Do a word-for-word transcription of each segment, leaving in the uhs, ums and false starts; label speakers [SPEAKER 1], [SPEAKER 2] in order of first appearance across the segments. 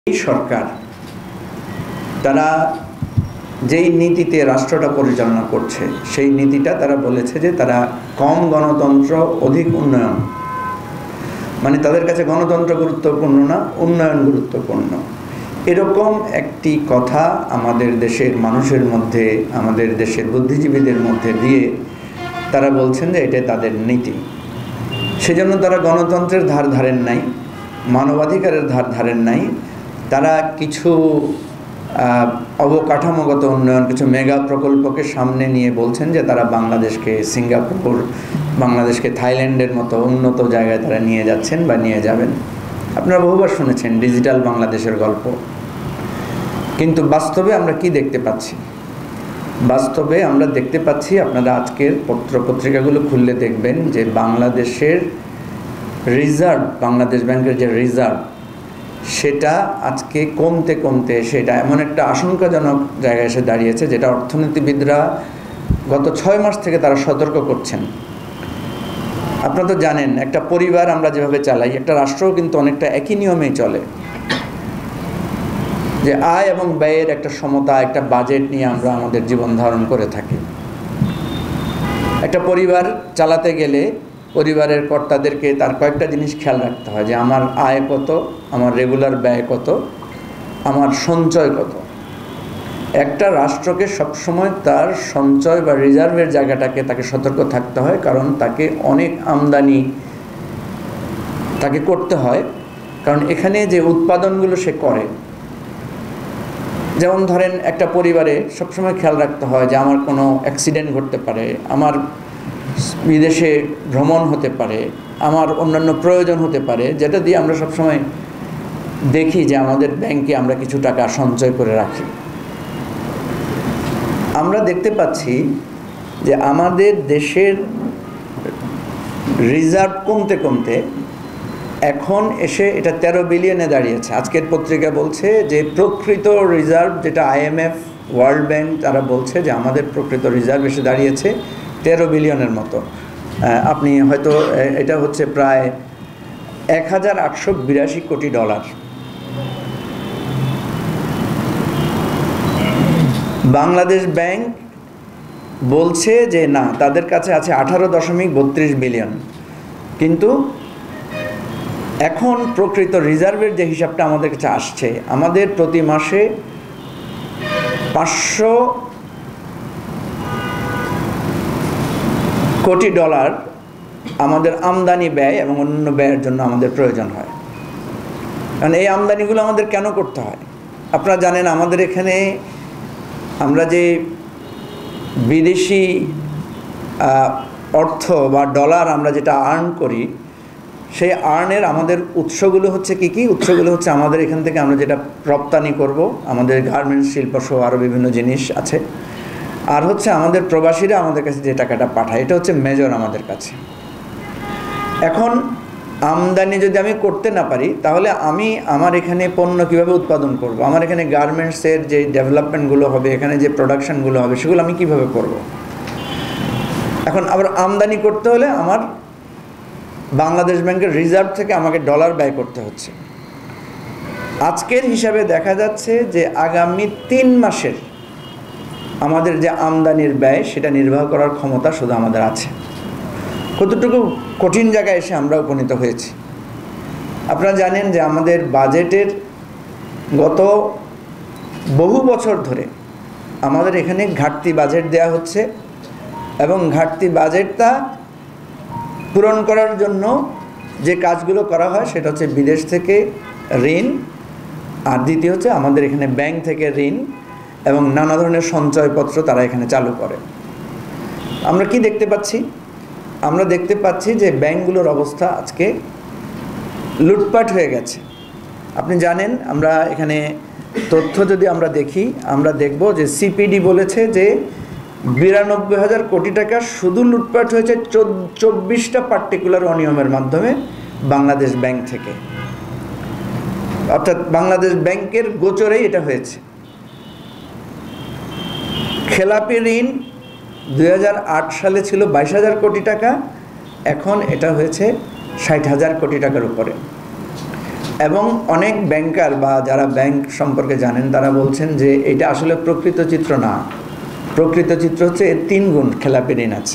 [SPEAKER 1] এই সরকার তারা যেই নীতিতে রাষ্ট্রটা পরিচালনা করছে সেই নীতিটা তারা বলেছে যে তারা কম গণতন্ত্র অধিক উন্নয়ন, মানে তাদের কাছে গণতন্ত্র গুরুত্বপূর্ণ না, উন্নয়ন গুরুত্বপূর্ণ। এরকম একটি কথা আমাদের দেশের মানুষের মধ্যে, আমাদের দেশের বুদ্ধিজীবীদের মধ্যে দিয়ে তারা বলছেন যে এটাই তাদের নীতি। সেজন্য তারা গণতন্ত্রের ধার ধারেন নাই, মানবাধিকারের ধার ধারেন নাই। তারা কিছু অবকাঠামোগত উন্নয়ন, কিছু মেগা প্রকল্পকে সামনে নিয়ে বলছেন যে তারা বাংলাদেশকে সিঙ্গাপুর, বাংলাদেশকে থাইল্যান্ডের মতো উন্নত জায়গায় তারা নিয়ে যাচ্ছেন বা নিয়ে যাবেন। আপনারা বহুবার শুনেছেন ডিজিটাল বাংলাদেশের গল্প, কিন্তু বাস্তবে আমরা কি দেখতে পাচ্ছি? বাস্তবে আমরা দেখতে পাচ্ছি, আপনারা আজকের পত্র পত্রিকাগুলো খুললে দেখবেন যে বাংলাদেশের রিজার্ভ, বাংলাদেশ ব্যাংকের যে রিজার্ভ, সেটা আজকে কমতে কমতে সেটা এমন একটা আশঙ্কাজনক জায়গায় এসে দাঁড়িয়েছে, যেটা অর্থনীতিবিদরা গত ছয় মাস থেকে তারা সতর্ক করছেন। আপনারা তো জানেন, একটা পরিবার আমরা যেভাবে চালাই, একটা রাষ্ট্রও কিন্তু অনেকটা একই নিয়মেই চলে, যে আয় এবং ব্যয়ের একটা সমতা, একটা বাজেট নিয়ে আমরা আমাদের জীবন ধারণ করে থাকি। একটা পরিবার চালাতে গেলে পরিবারের কর্তাদেরকে তার কয়েকটা জিনিস খেয়াল রাখতে হয়, যে আমার আয় কত, আমার রেগুলার ব্যয় কত, আমার সঞ্চয় কত। একটা রাষ্ট্রকে সবসময় তার সঞ্চয় বা রিজার্ভের জায়গাটাকে তাকে সতর্ক থাকতে হয়, কারণ তাকে অনেক আমদানি তাকে করতে হয়। কারণ এখানে যে উৎপাদনগুলো সে করে, যেমন ধরেন একটা পরিবারে সবসময় খেয়াল রাখতে হয় যে আমার কোনো অ্যাক্সিডেন্ট ঘটতে পারে, আমার বিদেশে ভ্রমণ হতে পারে, আমার অন্যান্য প্রয়োজন হতে পারে, যেটা দিয়ে আমরা সবসময় দেখি যে আমাদের ব্যাংকে আমরা কিছু টাকা সঞ্চয় করে রাখি। আমরা দেখতে পাচ্ছি যে আমাদের দেশের রিজার্ভ কমতে কমতে এখন এসে এটা তেরো বিলিয়নে দাঁড়িয়েছে। আজকের পত্রিকা বলছে যে প্রকৃত রিজার্ভ, যেটা আইএমএফ, ওয়ার্ল্ড ব্যাংক, তারা বলছে যে আমাদের প্রকৃত রিজার্ভ এসে দাঁড়িয়েছে তেরো বিলিয়নের মতো। আপনি হয়তো এটা হচ্ছে প্রায় এক হাজার আটশো বিরাশি কোটি ডলার। বাংলাদেশ ব্যাংক বলছে যে না, তাদের কাছে আছে আঠারো দশমিক বত্রিশ বিলিয়ন। কিন্তু এখন প্রকৃত রিজার্ভের যে হিসাবটা আমাদের কাছে আসছে, আমাদের প্রতি মাসে পাঁচশো কোটি ডলার আমাদের আমদানি ব্যয় এবং অন্যান্য ব্যয়ের জন্য আমাদের প্রয়োজন হয়। কারণ এই আমদানিগুলো আমাদের কেন করতে হয়? আপনারা জানেন, আমাদের এখানে আমরা যে বিদেশি অর্থ বা ডলার আমরা যেটা আর্ন করি, সেই আর্নের আমাদের উৎসগুলো হচ্ছে কি কি? উৎসগুলো হচ্ছে আমাদের এখান থেকে আমরা যেটা রপ্তানি করব, আমাদের গার্মেন্টস শিল্প সহ আরও বিভিন্ন জিনিস আছে, আর হচ্ছে আমাদের প্রবাসীরা আমাদের কাছে যে টাকাটা পাঠায়, এটা হচ্ছে মেজর আমাদের কাছে। এখন আমদানি যদি আমি করতে না পারি, তাহলে আমি আমার এখানে পণ্য কিভাবে উৎপাদন করব? আমার এখানে গার্মেন্টসের যে ডেভেলপমেন্টগুলো হবে, এখানে যে প্রোডাকশনগুলো হবে, সেগুলো আমি কিভাবে করব? এখন আবার আমদানি করতে হলে আমার বাংলাদেশ ব্যাংকের রিজার্ভ থেকে আমাকে ডলার ব্যয় করতে হচ্ছে। আজকের হিসাবে দেখা যাচ্ছে যে আগামী তিন মাসের আমাদের যে আমদানির ব্যয়, সেটা নির্বাহ করার ক্ষমতা শুধু আমাদের আছে। কতটুকু কঠিন জায়গায় এসে আমরা উপনীত হয়েছি। আপনারা জানেন যে আমাদের বাজেটের গত বহু বছর ধরে আমাদের এখানে ঘাটতি বাজেট দেয়া হচ্ছে, এবং ঘাটতি বাজেটটা পূরণ করার জন্য যে কাজগুলো করা হয় সেটা হচ্ছে বিদেশ থেকে ঋণ, আর দ্বিতীয় হচ্ছে আমাদের এখানে ব্যাংক থেকে ঋণ এবং নানা ধরনের সঞ্চয়পত্র তারা এখানে চালু করে। আমরা কি দেখতে পাচ্ছি? আমরা দেখতে পাচ্ছি যে ব্যাংকগুলোর অবস্থা আজকে লুটপাট হয়ে গেছে। আপনি জানেন, আমরা এখানে তথ্য যদি আমরা দেখি, আমরা দেখব যে সিপিডি বলেছে যে বিরানব্বই হাজার কোটি টাকা শুধু লুটপাট হয়েছে চব্বিশটা পার্টিকুলার অনিয়মের মাধ্যমে বাংলাদেশ ব্যাংক থেকে, অর্থাৎ বাংলাদেশ ব্যাংকের গোচরেই এটা হয়েছে। খেলাপি ঋণ দুই হাজার আট সালে ছিল বাইশ হাজার কোটি টাকা, এখন এটা হয়েছে ষাট হাজার কোটি টাকার উপরে। এবং অনেক ব্যাংকার বা যারা ব্যাংক সম্পর্কে জানেন তারা বলছেন যে এটা আসলে প্রকৃত চিত্র না, প্রকৃত চিত্র হচ্ছে এর তিন গুণ খেলাপি ঋণ আছে।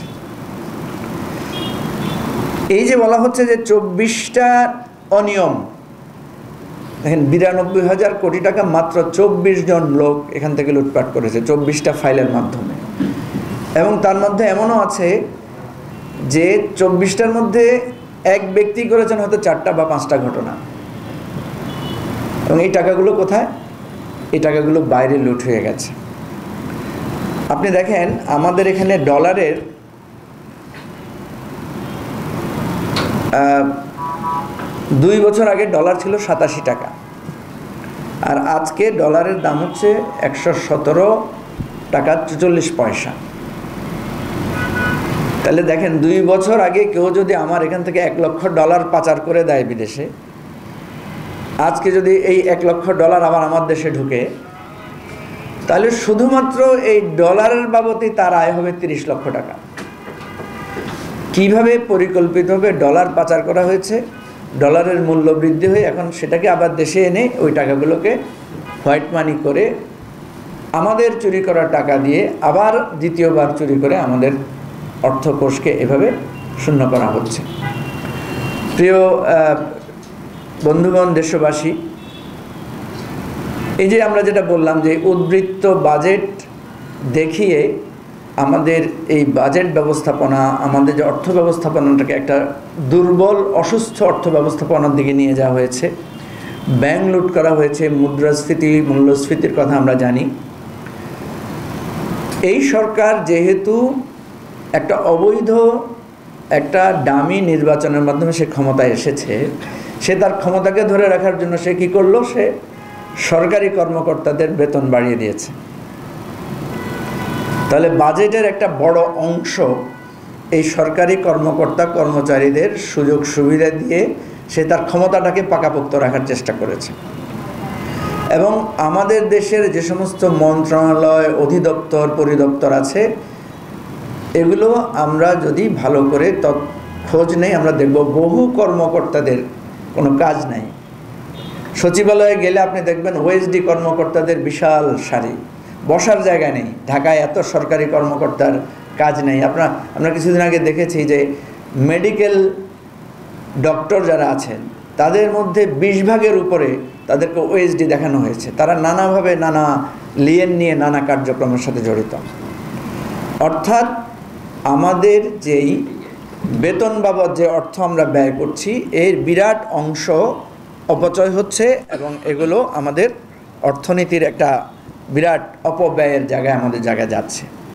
[SPEAKER 1] এই যে বলা হচ্ছে যে চব্বিশটা অনিয়ম, দেখেন বিরানব্বই হাজার কোটি টাকা মাত্র চব্বিশ জন লোক এখান থেকে লুটপাট করেছে চব্বিশটা ফাইলের মাধ্যমে। এবং তার মধ্যে এমনও আছে যে চব্বিশটার মধ্যে এক ব্যক্তি করেছেন হয়তো চারটা বা পাঁচটা ঘটনা। এবং এই টাকাগুলো কোথায়? এই টাকাগুলো বাইরে লুট হয়ে গেছে। আপনি দেখেন আমাদের এখানে ডলারের দুই বছর আগে ডলার ছিল সাতাশি টাকা, আর আজকে ডলারের দাম হচ্ছে একশো সতেরো টাকা চুচল্লিশ পয়সা। তাহলে দেখেন দুই বছর আগে কেউ যদি আমার এখান থেকে এক লক্ষ ডলার পাচার করে দেয় বিদেশে, আজকে যদি এই এক লক্ষ ডলার আবার আমার দেশে ঢুকে, তাহলে শুধুমাত্র এই ডলারের বাবদই তার আয় হবে তিরিশ লক্ষ টাকা। কিভাবে পরিকল্পিতভাবে ডলার পাচার করা হয়েছে, ডলারের মূল্য বৃদ্ধি হয়ে এখন সেটাকে আবার দেশে এনে ওই টাকাগুলোকে হোয়াইট মানি করে আমাদের চুরি করা টাকা দিয়ে আবার দ্বিতীয়বার চুরি করে আমাদের অর্থকোষকে এভাবে শূন্য করা হচ্ছে। প্রিয় বন্ধুগণ, দেশবাসী, এই যে আমরা যেটা বললাম যে উদ্বৃত্ত বাজেট দেখিয়ে আমাদের এই বাজেট ব্যবস্থাপনা, আমাদের যে অর্থ ব্যবস্থাপনাটাকে একটা দুর্বল অসুস্থ অর্থ ব্যবস্থাপনার দিকে নিয়ে যাওয়া হয়েছে। ব্যাংক লুট করা হয়েছে, মুদ্রাস্ফীতি মূল্যস্ফীতির কথা আমরা জানি। এই সরকার যেহেতু একটা অবৈধ একটা ডামি নির্বাচনের মাধ্যমে সে ক্ষমতায় এসেছে, সে তার ক্ষমতাকে ধরে রাখার জন্য সে কী করলো, সে সরকারি কর্মকর্তাদের বেতন বাড়িয়ে দিয়েছে। তাহলে বাজেটের একটা বড় অংশ এই সরকারি কর্মকর্তা কর্মচারীদের সুযোগ সুবিধা দিয়ে সে তার ক্ষমতাটাকে পাকাপোক্ত রাখার চেষ্টা করেছে। এবং আমাদের দেশের যে সমস্ত মন্ত্রণালয়, অধিদপ্তর, পরিদপ্তর আছে, এগুলো আমরা যদি ভালো করে তথ্য খোঁজ নেই, আমরা দেখব বহু কর্মকর্তাদের কোনো কাজ নাই। সচিবালয়ে গেলে আপনি দেখবেন ওএসডি কর্মকর্তাদের বিশাল সারি, বসার জায়গা নেই। ঢাকায় এত সরকারি কর্মকর্তার কাজ নেই। আপনার আমরা কিছুদিন আগে দেখেছি যে মেডিকেল ডক্টর যারা আছেন তাদের মধ্যে বিশ ভাগের উপরে তাদেরকে ওএসডি দেখানো হয়েছে। তারা নানাভাবে নানা লিয়েন নিয়ে নানা কার্যক্রমের সাথে জড়িত। অর্থাৎ আমাদের যেই বেতন বাবদ যে অর্থ আমরা ব্যয় করছি, এর বিরাট অংশ অপচয় হচ্ছে এবং এগুলো আমাদের অর্থনীতির একটা বিরাট অপব্যয়ের জায়গায় আমাদের জায়গায় যাচ্ছে।